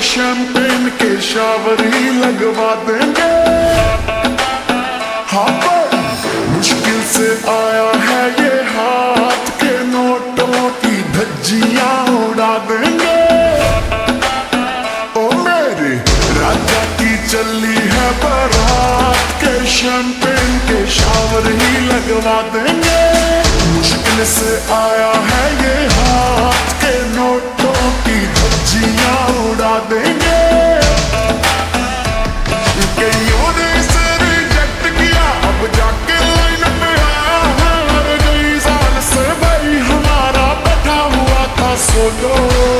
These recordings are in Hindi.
शैंपेन के शावर ही लगवा देंगे। हाँ पर मुश्किल से आया है ये हाथ के नोटों की धज्जियां उड़ा देंगे। ओ मेरे राजा की चली है बारात के शैंपेन के शावर ही लगवा देंगे। मुश्किल से आया है ये हाथ के नोटों की धज्जियां उड़ा देंगे। कईयों ने इसे रिजेक्ट किया, अब जाके लाइन पे आया है। हर कई साल से भाई हमारा बैठा हुआ था सोलो।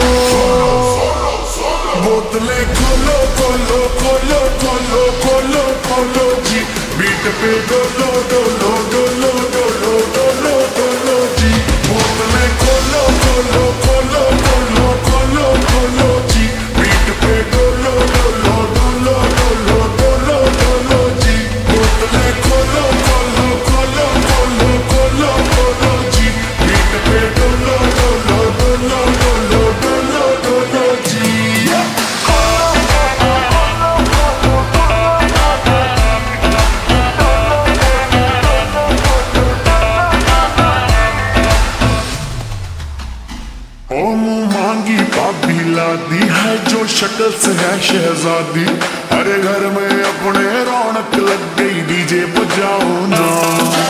बोतलें खोलो खोलो खोलो खोलो खोलो खोलो जी, बीट पे डोलो डोलो डोलो डोलो डोलो डोलो जी। बोतलें खोलो खोलो खोलो खोलो खोलो खोलो जी, बीट पे डोलो डोलो डोलो डोलो डोलो डोलो जी। बोतलें खोलो खोलो खोलो खोलो खोलो खोलो जी, बीट पे डोलो डोलो डोलो डोलो डोलो डोलो जी। ओ मुँह मांगी पापी लादी है जो शक्ल से है शहजादी। हर घर में अपने रौनक लग गई, डीजे बजाओ ना।